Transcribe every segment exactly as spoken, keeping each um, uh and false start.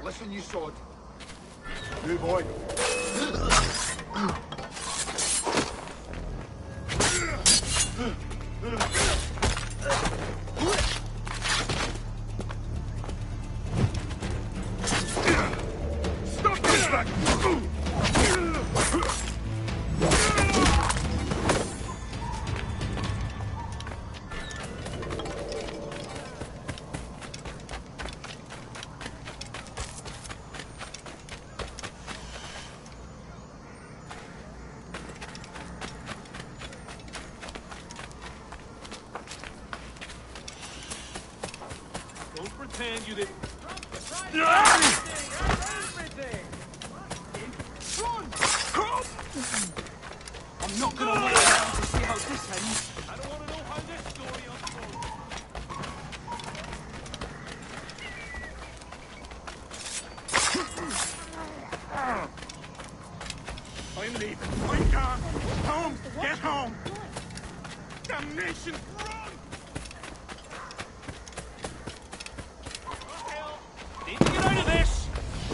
Listen, you sod. You boy. Stop this back! Don't pretend you didn't. I'm not gonna wait around to see how this ends. I don't want to know how this story unfolds. I'm leaving. I can't. Home. Get home. Damnation. Run. Need to get out of this!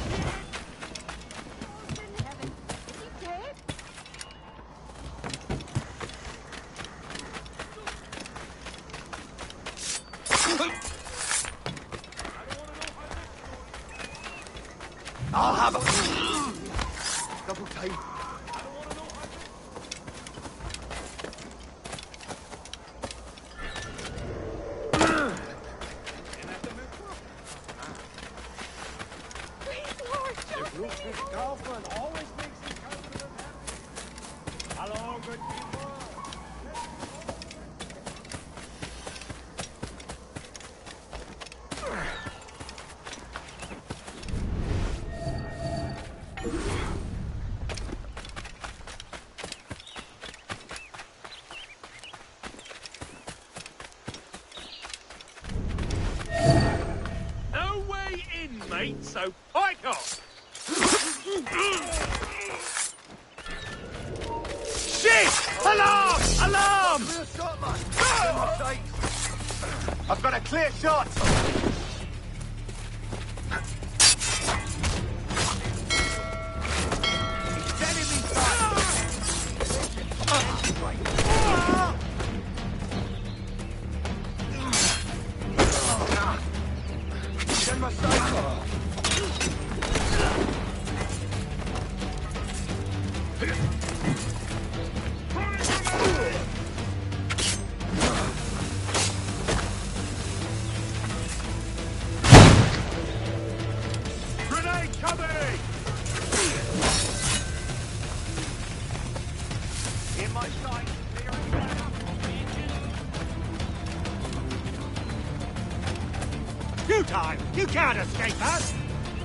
I'll have it. Double time. Girlfriend always makes his husband happy. Hello, good people. No way in, mate, so pike off! Shit! Alarm! Alarm! Clear shot, man. In my sights. I've got a clear shot. He's enemy fire. He's in my sights. Grenade coming! In my sight, clearing that up on the engine. You time! You can't escape us!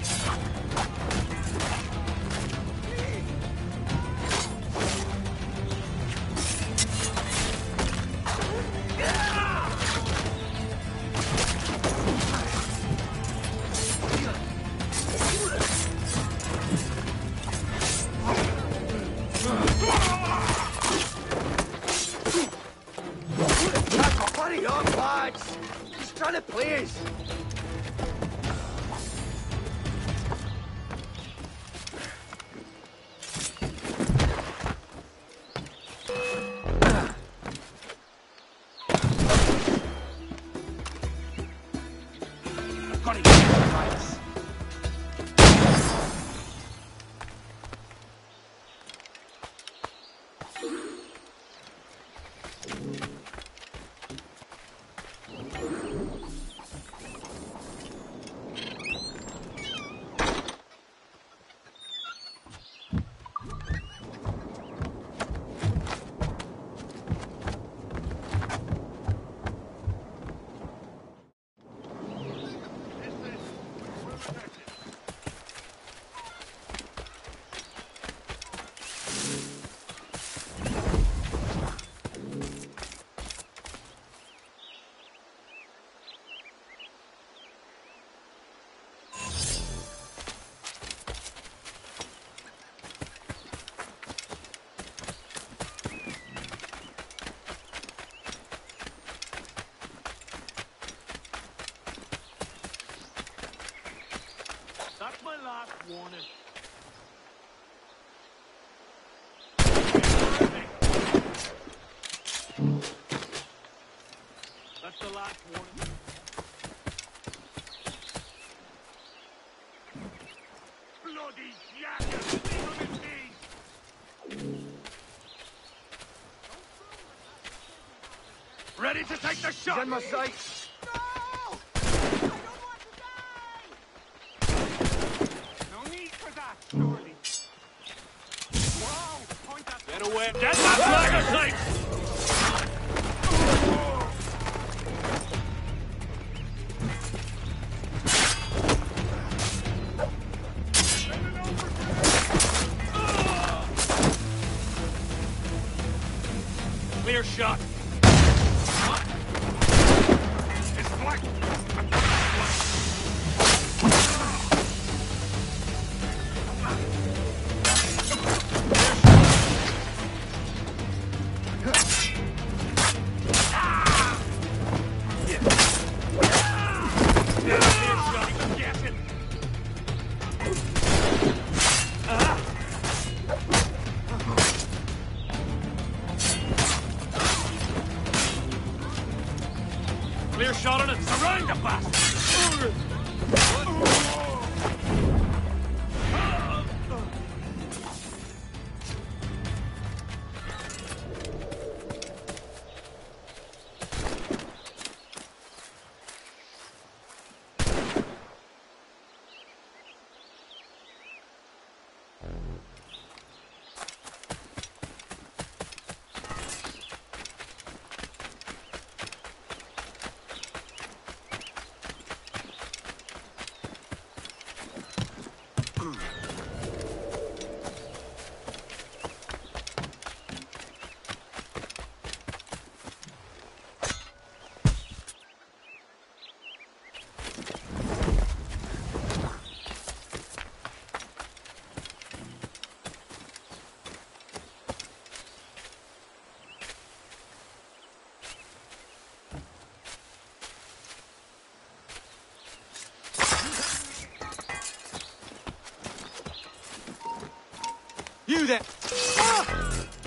Hurry up, lads! He's trying to play us. last warning. That's the last warning. Bloody jacket! Leave him in peace! Ready to take the shot! He's in my sights. No! I don't want to die! No need for that, surely. Wow! Point that. Get away! Get that flag of sight! Clear shot. It's black. Clear shot on it. Surround the bastard. You there! Ah!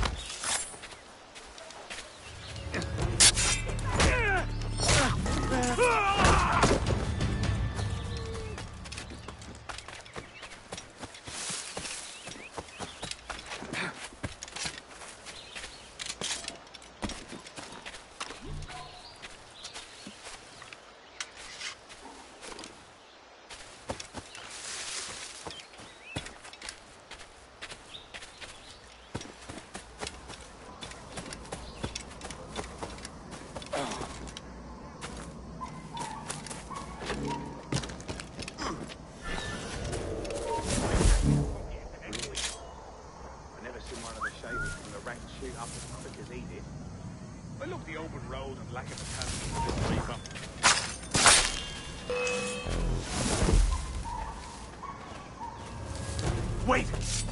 Shoot up as quick as he did. But look, the open road and lack of a cannon. Wait!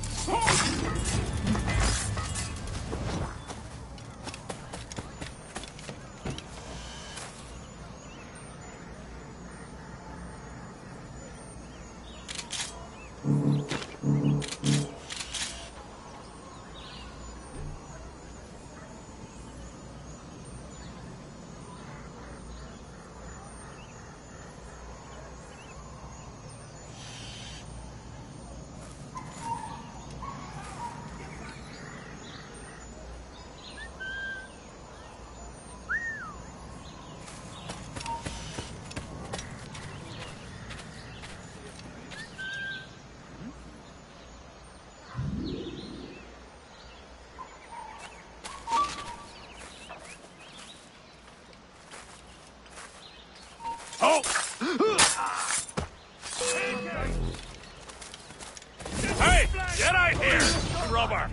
Oh! Hey! Get out here! Rubber!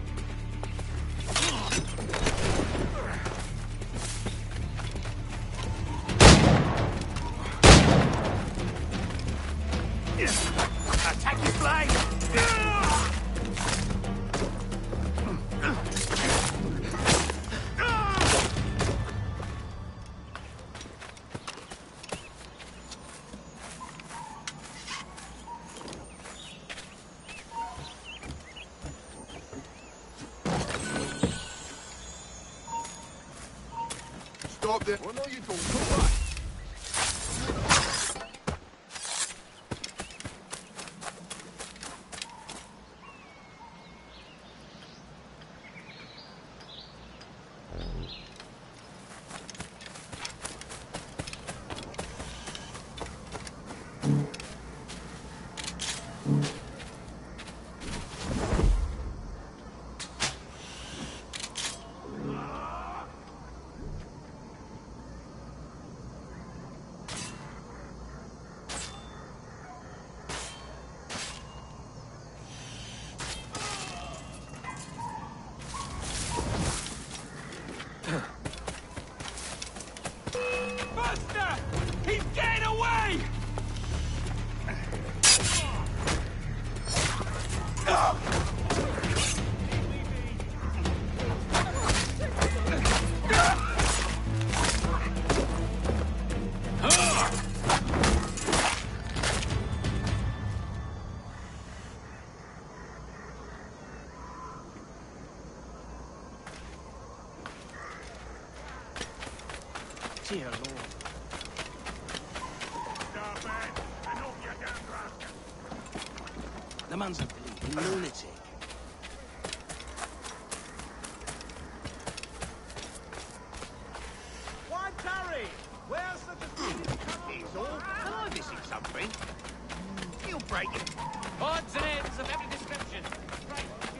Attack his flag! stop there. Well, no, you don't. Come back. He's getting away! Dear Lord. The man's a bleeding lunatic. Why, Terry? Where's the defeated He's all... Am I missing something? He'll break it. Odds and ends of every description. Right.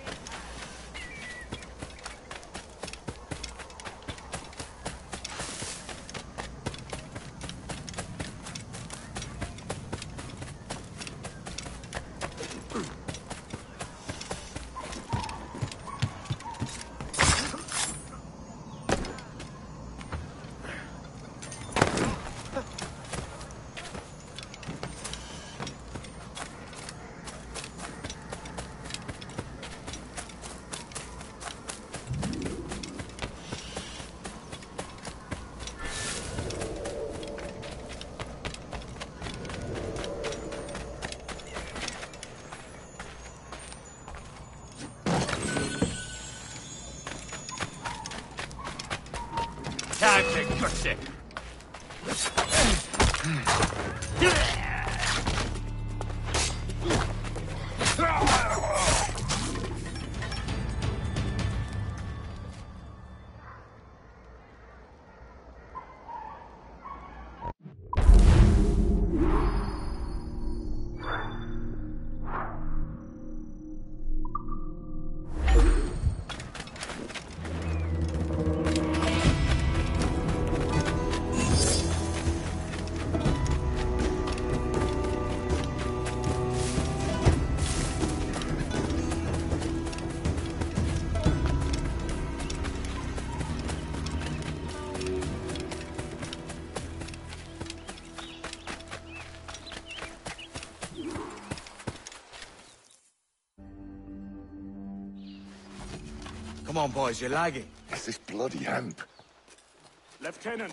Time to cook it. Come on, boys, you're lagging. It's this bloody hemp. Lieutenant,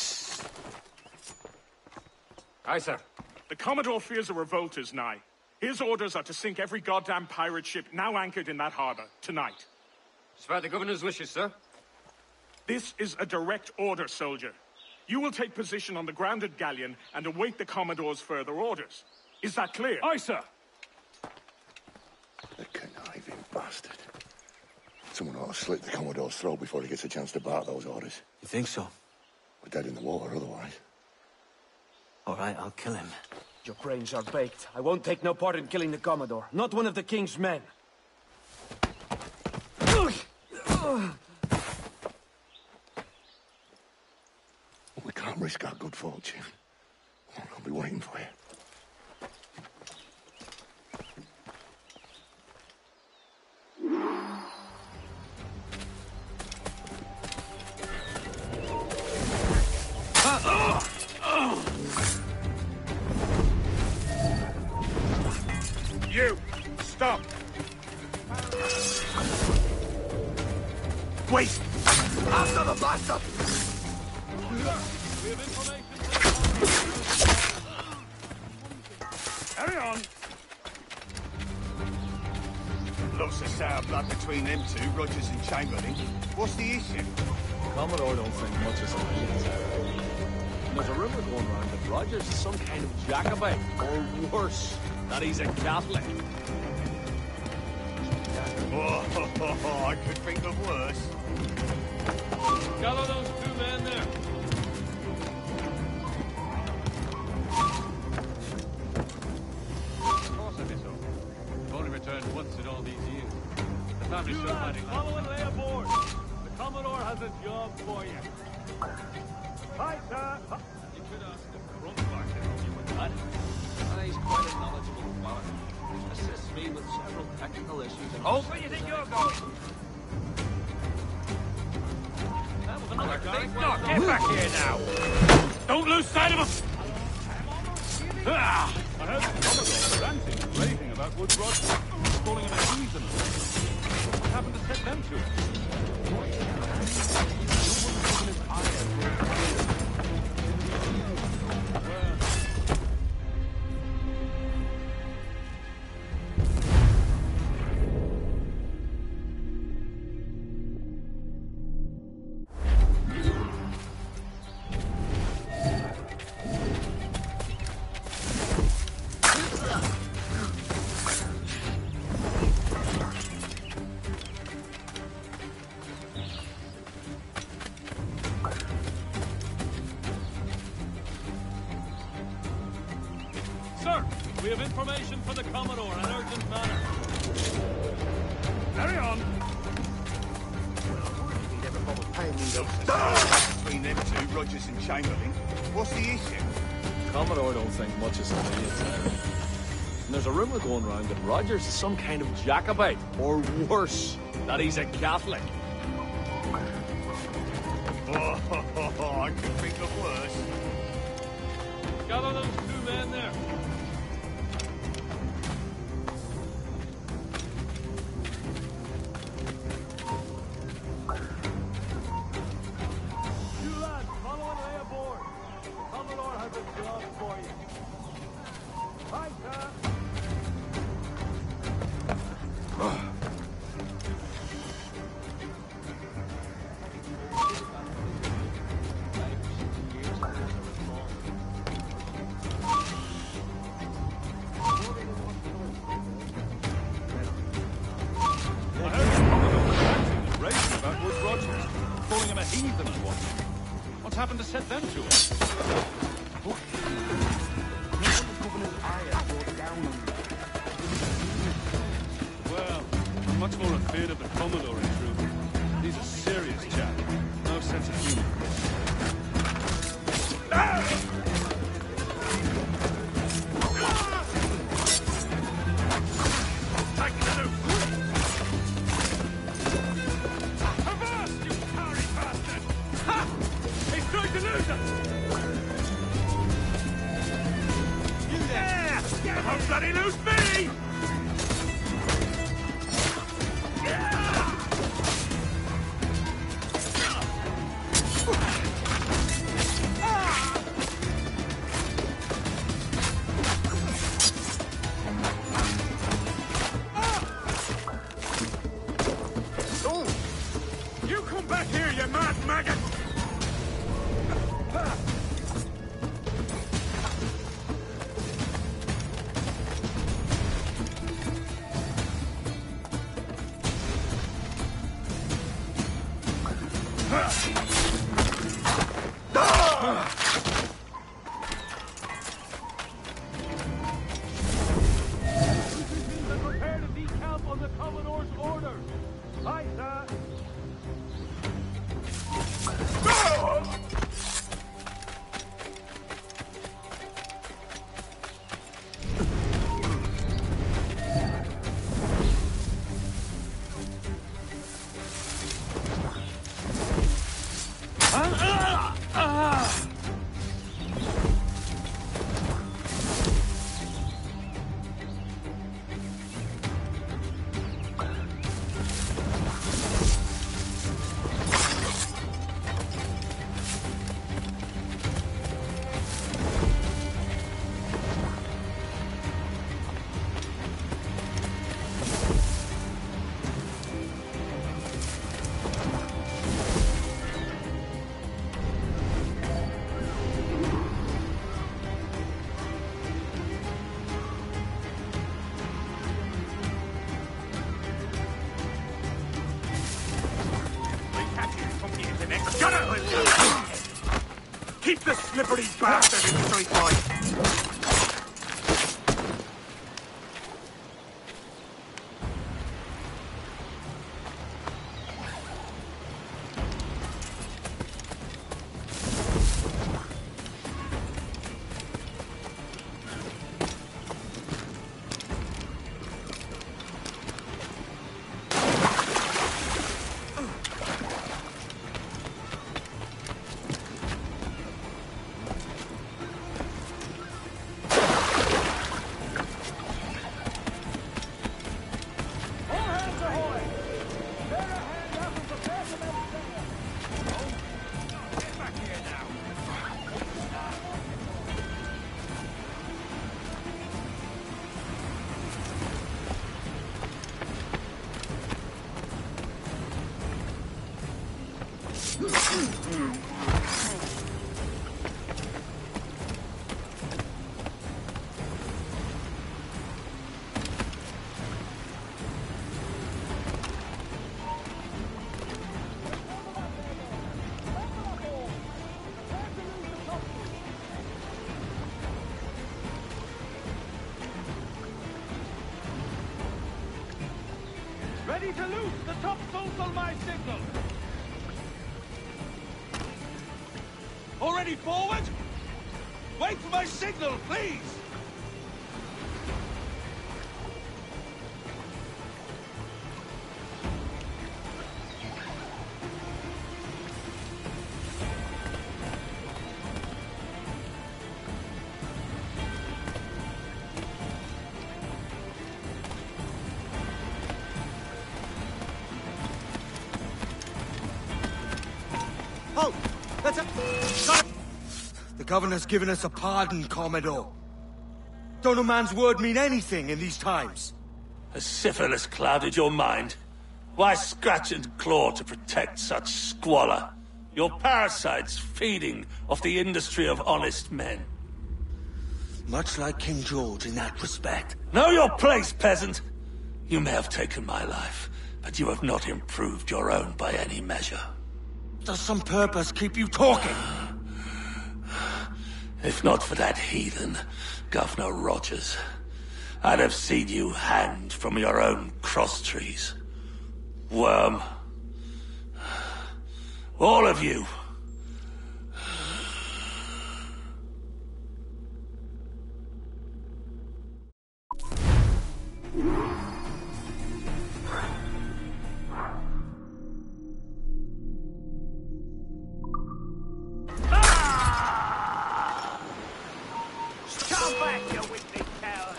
Aye, sir. the Commodore fears a revolt is nigh. His orders are to sink every goddamn pirate ship now anchored in that harbor, tonight. It's by the governor's wishes, sir. This is a direct order, soldier. You will take position on the grounded galleon and await the Commodore's further orders. Is that clear? Aye, sir. The conniving bastard. Someone ought to slit the Commodore's throat before he gets a chance to bark those orders. You think so? We're dead in the water otherwise. All right, I'll kill him. Your brains are baked. I won't take no part in killing the Commodore. Not one of the King's men. We can't risk our good fortune. I'll be waiting for you. You! Stop! Wait! After the bastard! Carry on! Lots of sour blood between them two, Rogers and Chamberlain. What's the issue? Commodore don't think much of something. There's a rumour going around that Rogers is some kind of Jacobite, or worse, that he's a Catholic. Oh, I could think of worse. Gather those two men there. Of course I miss home. I've only returned once in all these years. The family's still fighting. Follow and lay aboard. The Commodore has a job for you. Hi, sir. You could ask the front market if you would like. Uh, he's quite a knowledgeable fellow. Assists me with several technical issues. And Oh, where do you think you're going? That was another guy. No, get back here now! Don't lose sight of us! Ah! I heard the Commodore ranting and raving about Wood Rogers, calling him a heathen. What happened to set them to it? Sir, we have information for the Commodore in an urgent manner. Carry on! Between them two, Rogers and Chamberlain. What's the issue? Commodore don't think much of something. And there's a rumour going around that Rogers is some kind of Jacobite, or worse, that he's a Catholic. Oh, I could think of worse. Gather those two men there. You lads, follow and lay aboard. The Commodore has a job for you. Hi, sir. I heard the Commodore ranting and raving about Wood Rogers, calling him a heathen and whatnot. What's happened to set them to it? Well, I'm much more afraid of the Commodore in truth. He's a serious chap. No sense of humor. Avast, you cowardly bastard! Ha! He's trying to lose us! You there! Don't bloody lose me! You come back here, you mad maggot! Prepare to decamp on the Commodore's orders. Hi, sir. Keep the slippery bastard in straight line. Ready to loose the top bolts on my signal. Already forward? Wait for my signal, please! Oh! That's a... The governor's given us a pardon, Commodore. Don't a man's word mean anything in these times? Has syphilis clouded your mind? Why scratch and claw to protect such squalor? Your parasites feeding off the industry of honest men. Much like King George in that respect. Know your place, peasant! You may have taken my life, but you have not improved your own by any measure. Does some purpose keep you talking? If not for that heathen, Governor Rogers, I'd have seen you hanged from your own cross trees. Worm. All of you. Come back, you wicked coward!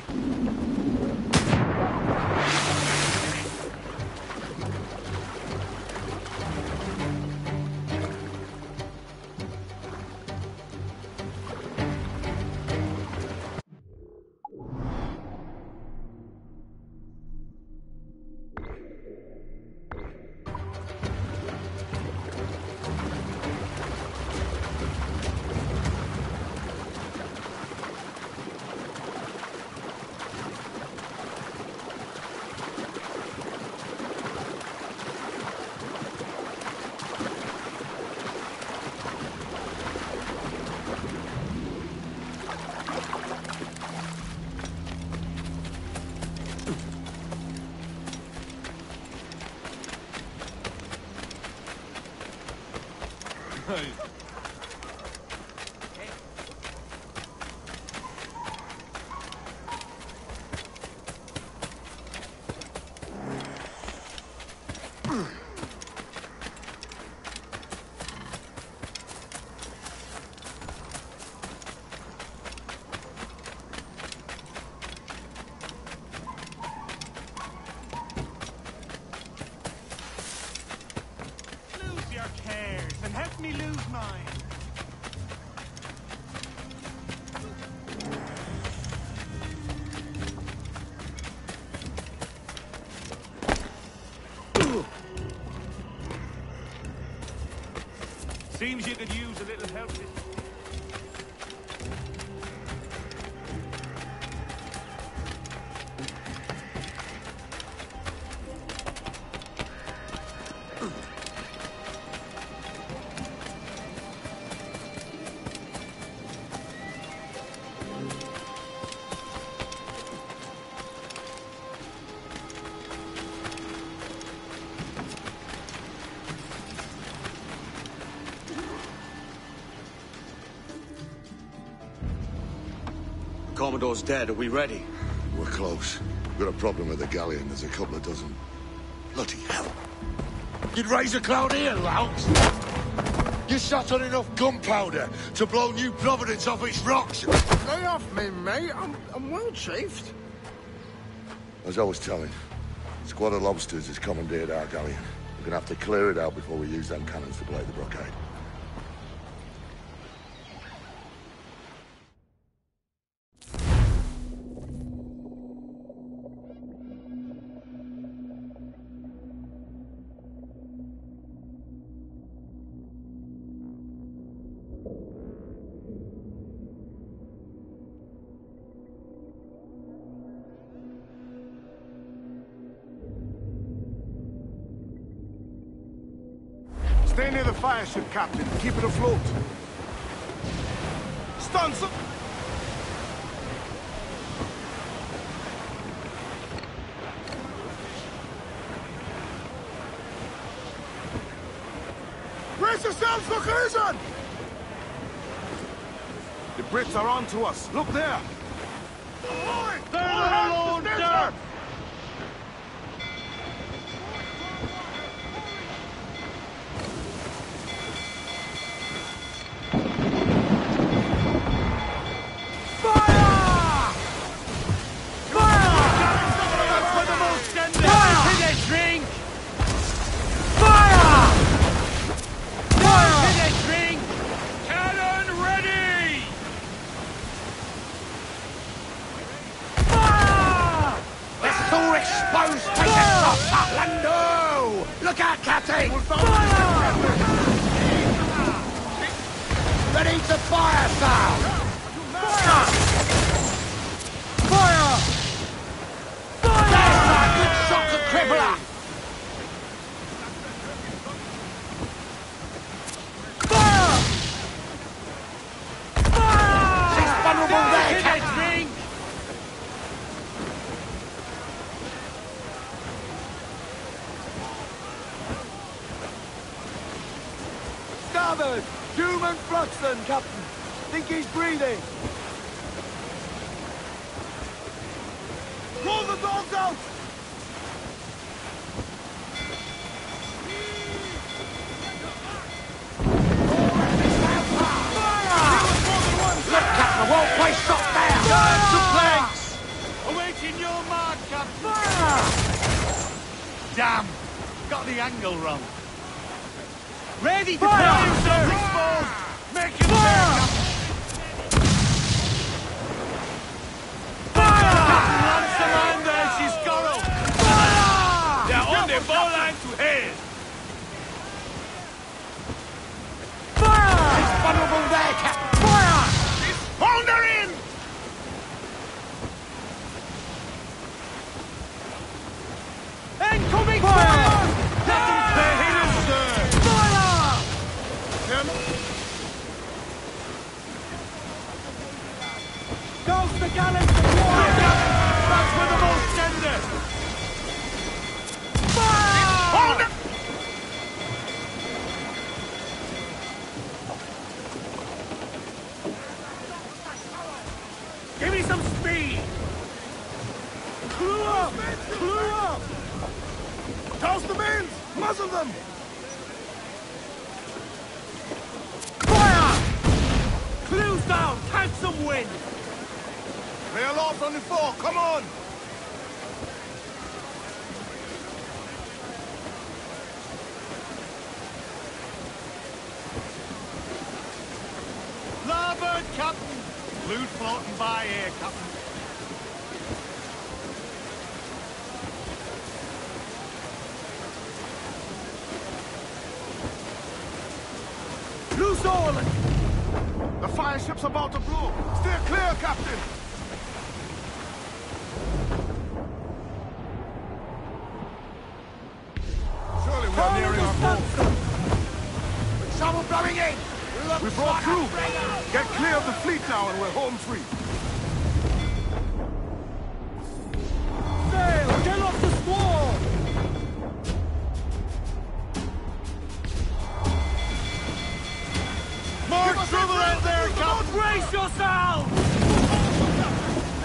Lose your cares and help me lose mine. Seems you could use a little help. Commodore's dead. Are we ready? We're close. We've got a problem with the galleon. There's a couple of dozen. Bloody hell. You'd raise a cloud here, louts! You sat on enough gunpowder to blow New Providence off its rocks! Lay off me, mate. I'm, I'm well chafed. As I was telling, a squad of lobsters has commandeered our galleon. We're gonna have to clear it out before we use them cannons to blow the blockade. Stay near the fire ship, Captain. Keep it afloat. Stun some... Brace yourselves for collision! The Brits are on to us. Look there. Boy! They're alone, sir! Look out, Captain! Ready to fire, foul! Fire! Fire! Fire! That's a good shot to crippler! Fire! Fire! She's vulnerable there, Captain! Starboard! Doom and Fluxton, Captain. Think he's breathing. Roll the dogs out! Look, Captain, won't play shot there! To planks! Awaiting your mark, Captain! Fire! Damn! Got the angle wrong. Ready to fire, sir! Exposed! Make him fire! Fire! Captain Lancer there, she's got him! Fire! They're on the ball line to head! Fire! He's vulnerable there, Captain! Fire! Hold her in! Incoming fire! Captain, they're hidden, sir! Him. Goes the gallant support! That's for the most tender! Fire! Hold it! Give me some speed! Clue up! Clue up! Toss the mains! Muzzle them! Clues down! Catch some wind! Lay aloft on the fore, come on! Larboard, Captain! Loot floating by here, Captain. Loose all! The fire ship's about to blow. Steer clear, Captain! Surely we're nearing our goal. With trouble blowing in! We broke through! Get clear of the fleet now and we're home free. Sail! Get off the squall! More trouble out there, Captain! Brace yourself!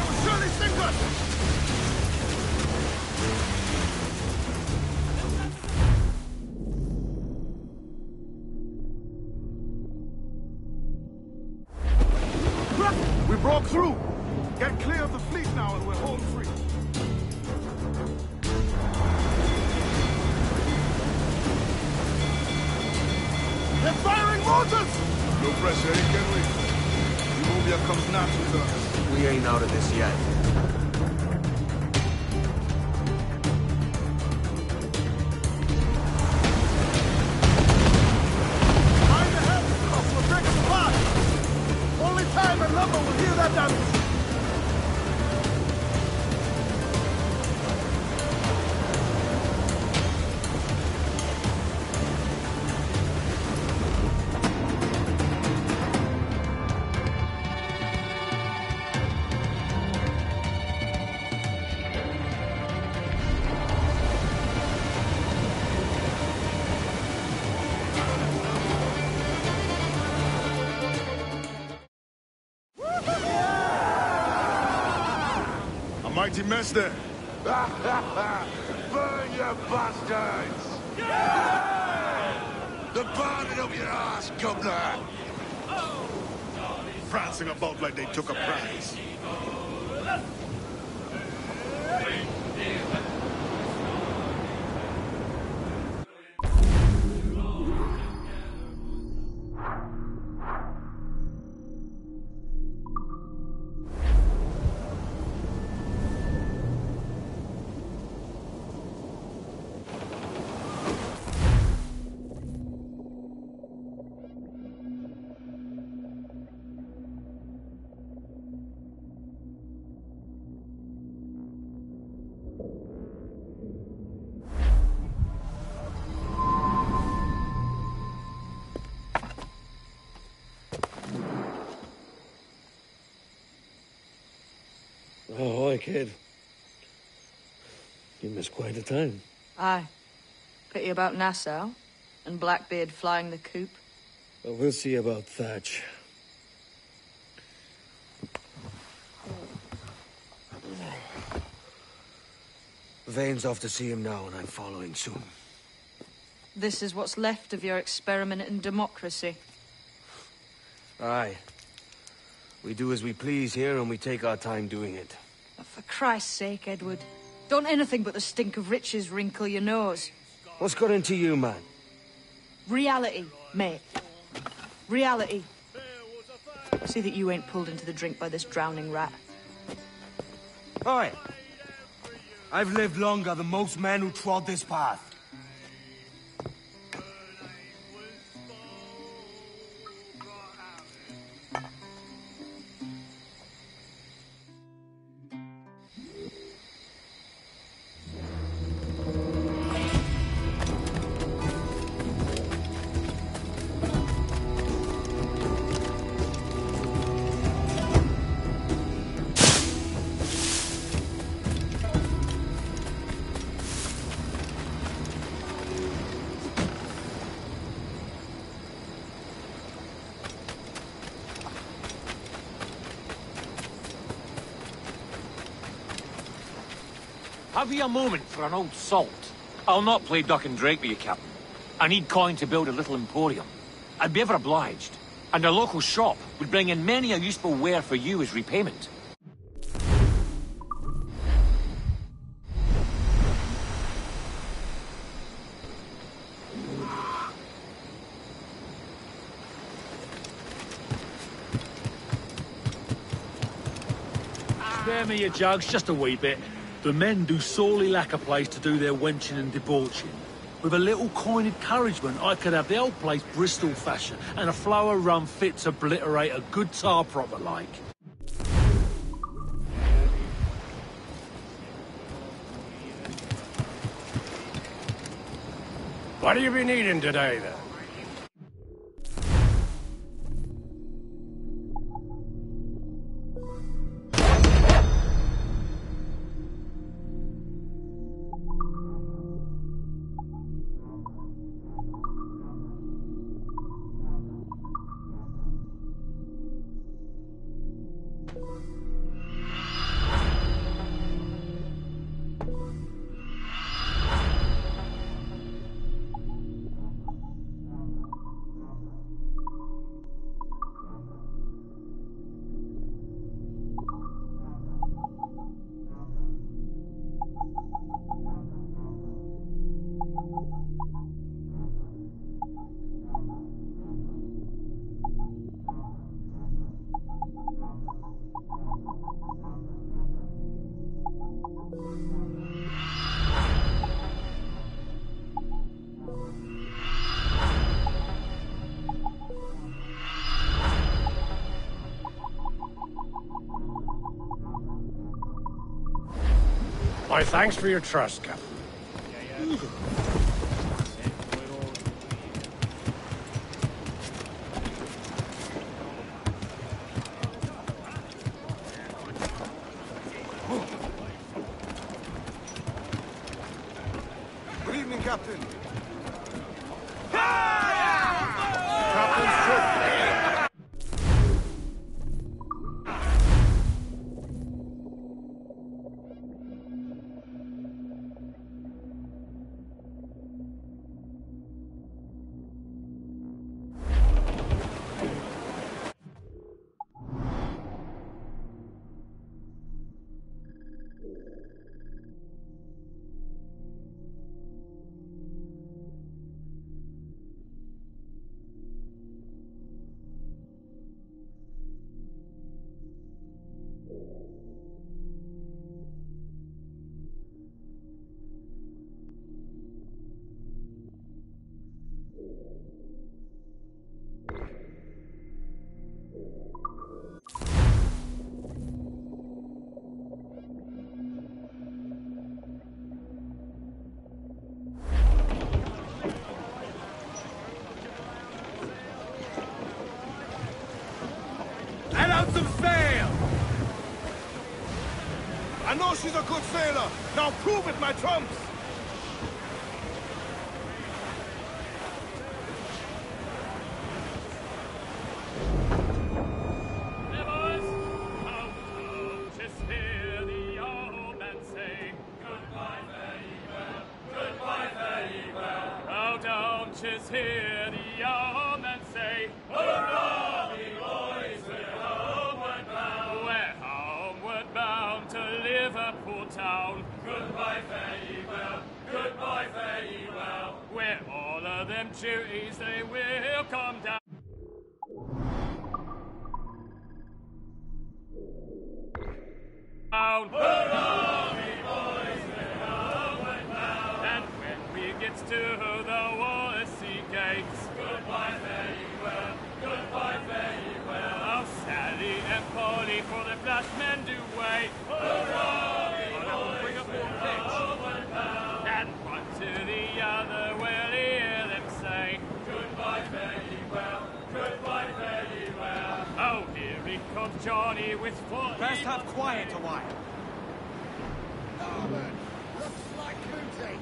Shooters! No pressure, eh, can we? Eumovia comes natural to us. We ain't out of this yet. Behind the head! We're breaking apart! Only time and lumber will heal that damage! Mighty mess there. Burn, you bastards! They're burning up your ass, governor! Prancing about like they took a prize. Oh, hi, kid. You missed quite a time. Aye. Pity about Nassau, and Blackbeard flying the coop. Well, we'll see about Thatch. Vane's off to see him now, and I'm following soon. This is what's left of your experiment in democracy. Aye. We do as we please here, and we take our time doing it. For Christ's sake, Edward. Don't anything but the stink of riches wrinkle your nose. What's got into you, man? Reality, mate. Reality. See that you ain't pulled into the drink by this drowning rat. Oi! I've lived longer than most men who trod this path. Have you a moment for an old salt? I'll not play duck and drake with you, Captain. I need coin to build a little emporium. I'd be ever obliged. And a local shop would bring in many a useful ware for you as repayment. Spare me your jugs, just a wee bit. The men do sorely lack a place to do their wenching and debauching. With a little coin encouragement, I could have the old place Bristol fashion, and a flow of rum fit to obliterate a good tar proper like. What have you been eating today, then? My thanks for your trust, Captain. Good evening, Captain. Let out some sail! I know she's a good sailor. Now prove it, my trumps! Just hear the old man say, hurrah, me boys, we're homeward bound. We're homeward bound to Liverpool town. Goodbye, fare ye well, goodbye, fare ye well. Where all of them duties they will come down. Hurrah, me boys, we're homeward bound. And when we get to the Wallasey gates, goodbye, fare ye well, goodbye, fare ye well. Oh, Sally and Polly for the flash men do wait. Hurrah, me boys, we're homeward bound. And one to the other will hear them say, goodbye, fare ye well, goodbye, fare ye well. Oh, here he comes Johnny with foot. Best have quiet a while. Oh, man. Looks like booty.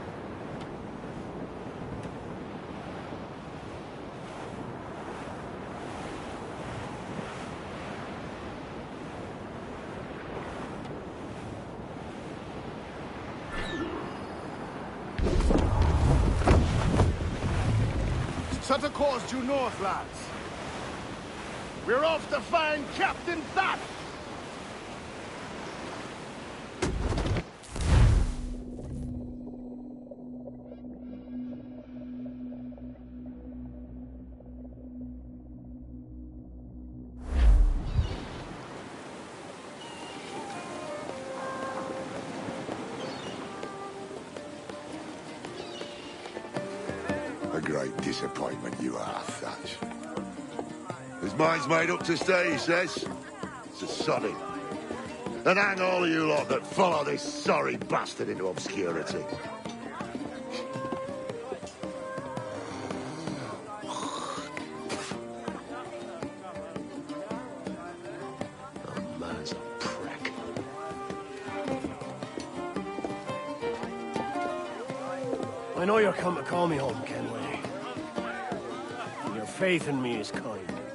Set a course due north, lads. We're off to find Captain Thatch! A great disappointment you are, Thatch. His mind's made up to stay, he says. It's a sodding. And hang all of you lot that follow this sorry bastard into obscurity. Oh, man's a prick. I know you're come to call me home, Kenway. And your faith in me is kind.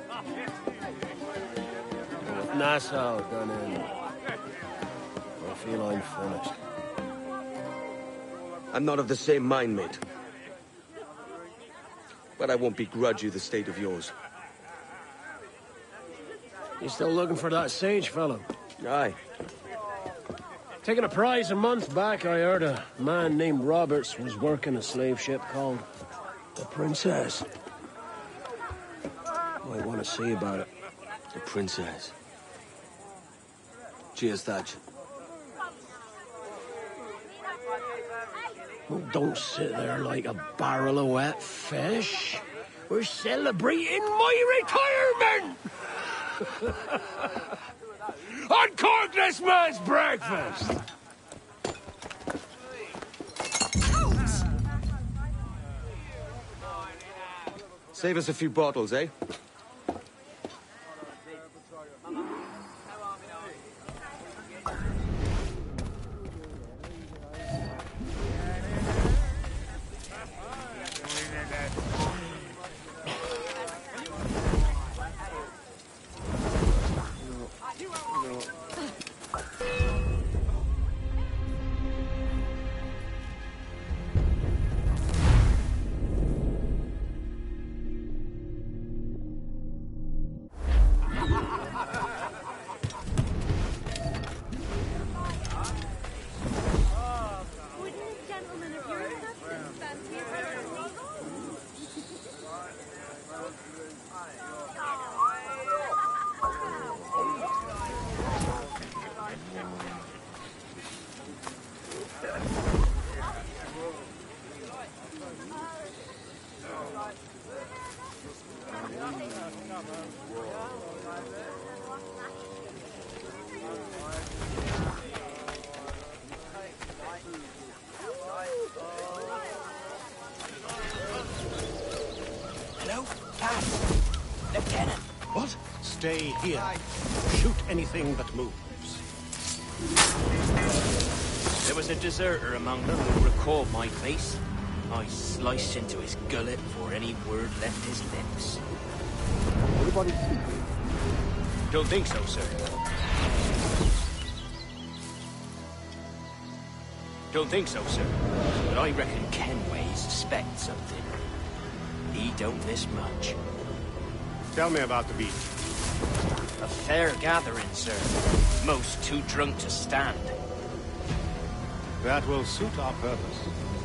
But with Nassau done in, I feel I'm finished. I'm not of the same mind, mate. But I won't begrudge you the state of yours. You still looking for that sage fellow? Aye. Taking a prize a month back, I heard a man named Roberts was working a slave ship called the Princess. Might want to see about it. The Princess. Cheers, Thatch. Oh, don't sit there like a barrel of wet fish. We're celebrating my retirement! Uncork this man's breakfast! Save us a few bottles, eh? Stay here. Shoot anything that moves. There was a deserter among them who recalled my face. I sliced into his gullet before any word left his lips. Anybody see? Don't think so, sir. Don't think so, sir. But I reckon Kenway suspects something. He don't miss much. Tell me about the beach. A fair gathering, sir. Most too drunk to stand. That will suit our purpose.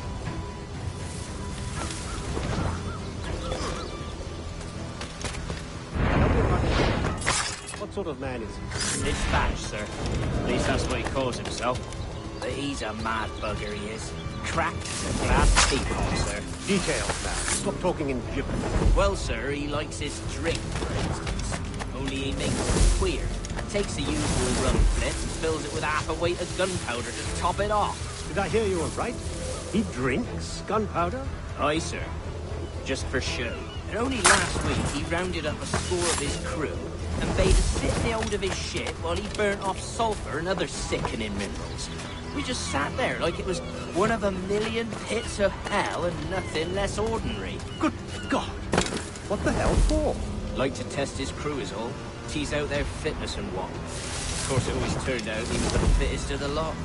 What sort of man is he? It's Thatch, sir. At least that's what he calls himself. But he's a mad bugger, he is. Cracked as a glass teapot, sir. Details now. Stop talking in gibberish. Well, sir, he likes his drink, for instance. Only he makes it queer. And takes the usual rum flip and fills it with half a weight of gunpowder to top it off. Did I hear you all right? He drinks gunpowder? Aye, sir. Just for show. And only last week he rounded up a score of his crew and bade us sit the hold of his ship while he burnt off sulphur and other sickening minerals. We just sat there like it was one of a million pits of hell and nothing less ordinary. Good God! What the hell for? Like to test his crew is all. Tease out their fitness and what. Of course, it always turned out he was the fittest of the lot.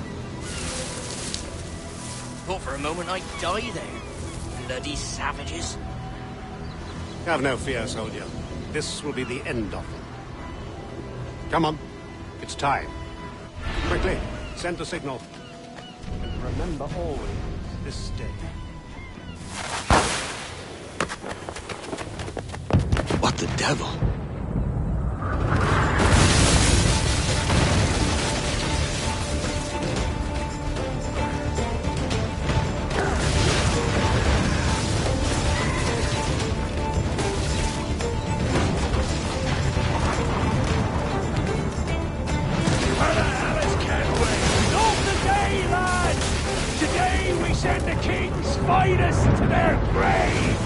Thought for a moment I'd die there. Bloody savages. Have no fear, soldier. This will be the end of them. Come on. It's time. Quickly, send the signal. And remember always this day. What the devil? Send the king's finest to their graves!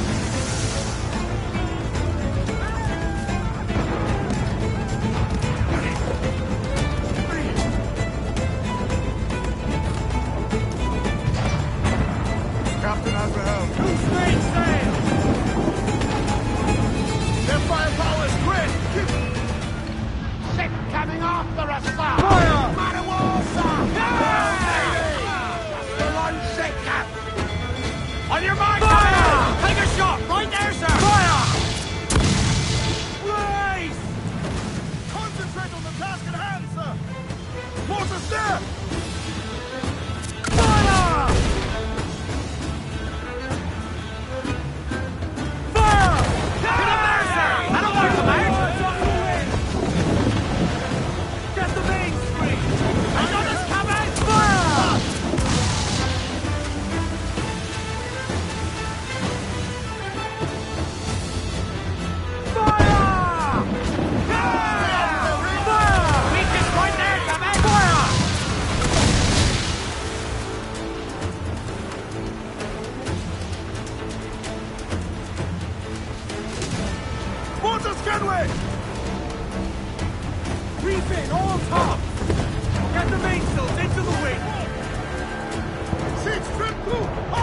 Captain has the helm. Two straight sail! Their firepower is great! Ship coming off the rest! Fire! Man of war, sir! Yeah! On your mark! Fire! Take a shot! Right there, sir! Fire! Raise! Concentrate on the task at hand, sir! Mortars there! Fire! Fire! Get up there, sir! I don't want to march! Get the main screen! I got this coming! Fire!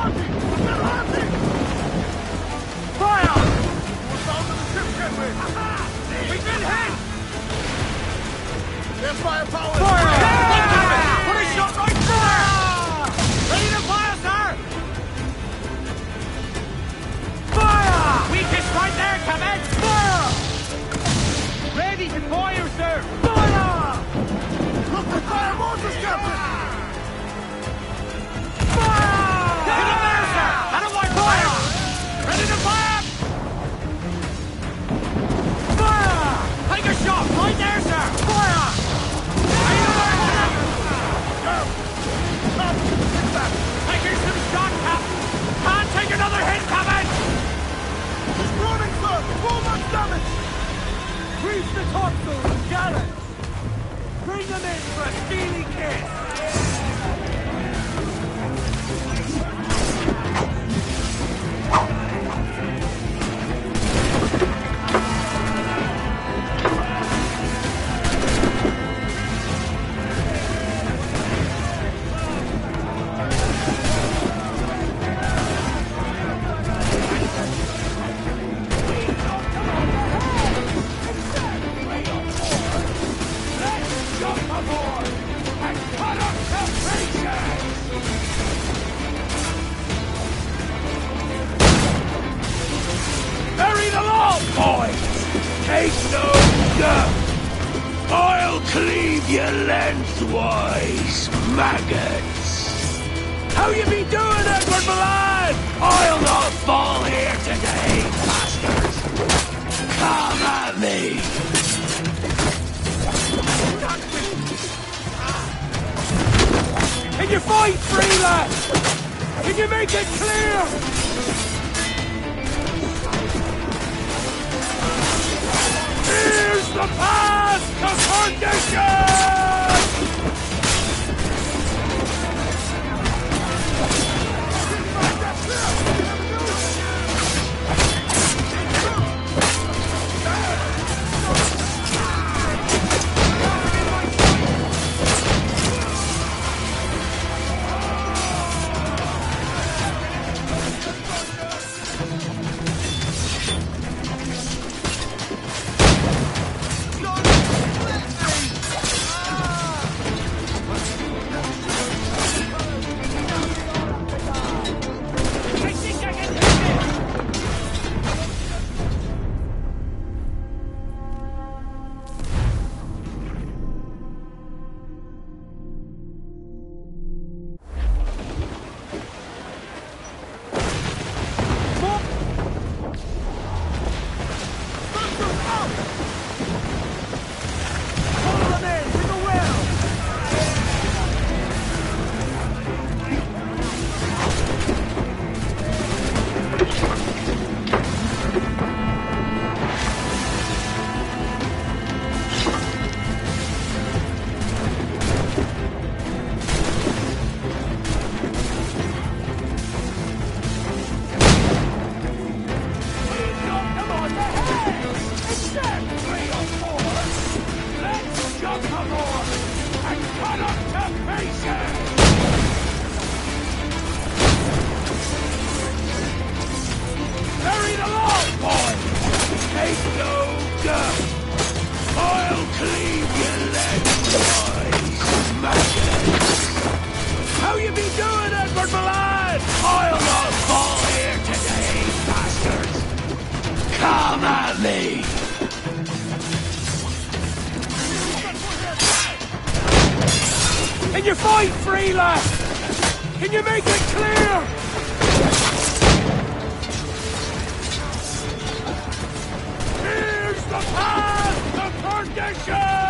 We've been hit! There's firepower! Fire! Put a shot right there! Ready to fire, sir! Fire! Weakest right there, Captain! Fire! Ready to fire, sir! Fire! Look for fire mortars, Captain! Fire! Hit him there, sir! Hit him like fire! Ready to fire! Fire! Take a shot right there, sir! Fire! Ready to fire, sir! Taking some shot, Captain! Can't take another hit, Captain! He's running, sir! Too much damage! Reach the topsails and gallants! Bring them in for a steely kiss! Bury them all, boys! Take no guff! I'll cleave you lengthwise, maggots! How you be doing, Edward Milan? I'll not fall here today, bastards! Come at me! Can you fight free, lad? Can you make it clear? Here's the path to perdition! Can you fight free, lad? Can you make it clear? Here's the path to perdition!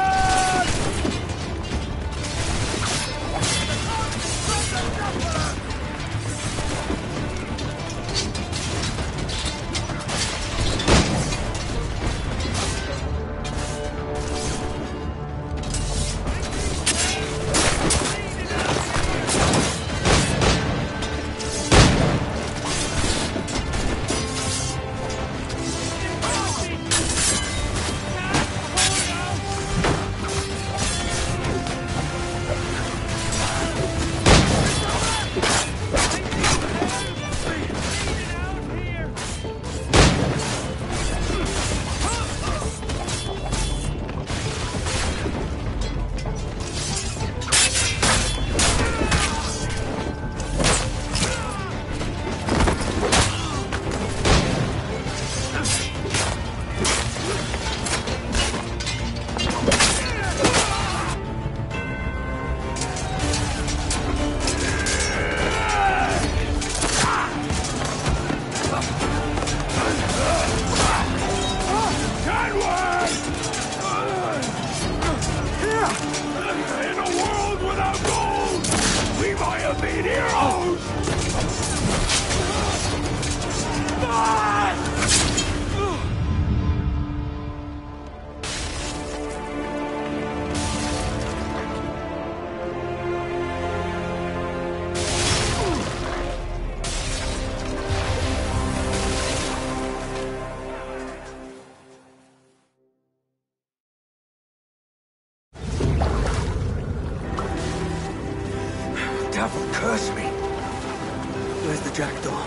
Where's the jackdaw?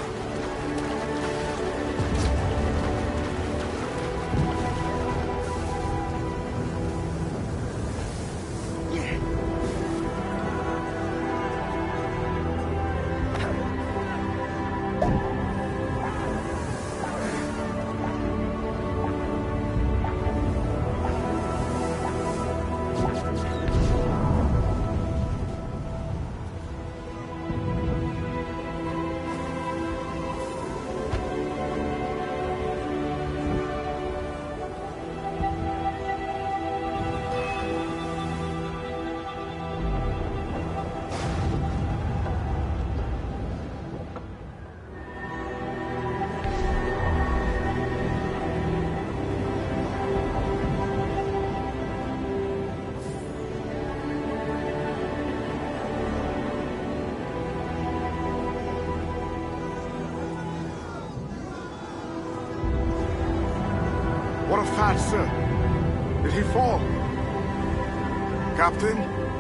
What of that, sir? Did he fall? Captain?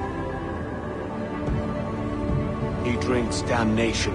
He drinks damnation.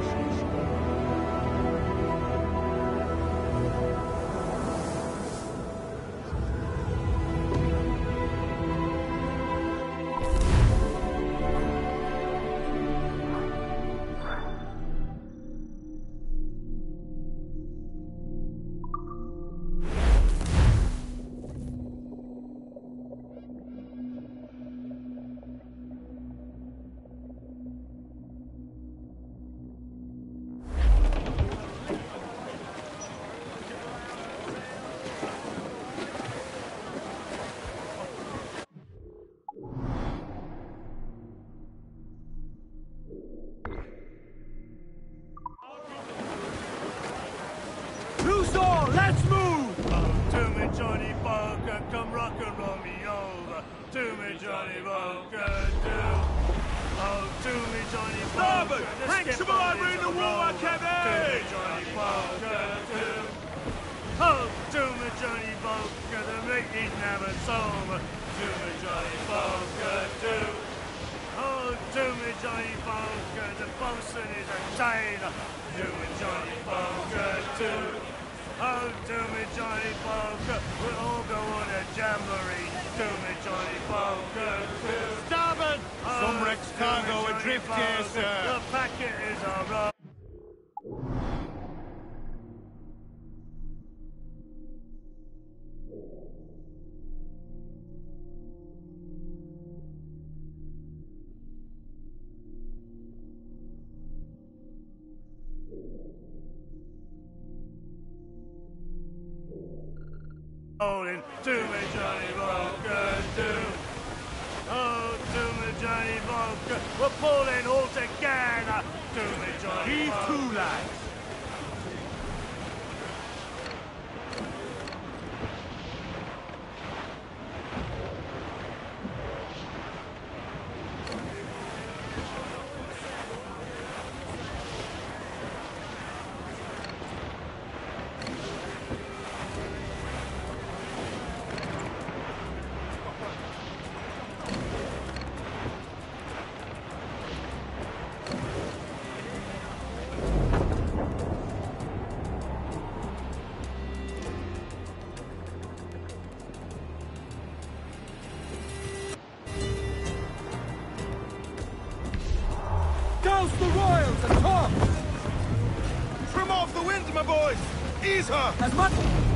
Let's move! Oh, to me, Johnny Boker, come rock and roll me over. To me, Johnny Boker, do. Oh, to me, Johnny Boker. Thanks for in the war, Kevin! To me, Johnny Boker, do. Oh, to me, Johnny Boker, the meeting's never sober. To me, Johnny Boker, do. Oh, to me, Johnny Boker, the bosun is a tailor. To me, Johnny Boker, do. Oh, to me, Johnny Boker, we'll all go on a jamboree. To me, Johnny Boker, too. Starboard! Oh, Some wrecks cargo adrift here, sir. The packet is a rock. Rolling to me, Johnny Boker, do. Oh, to me, Johnny Boker, we're pulling all together. To me, Johnny Heave Boker. to, lads. Douse the royals and talk! Trim off the wind, my boys! Ease her! As much...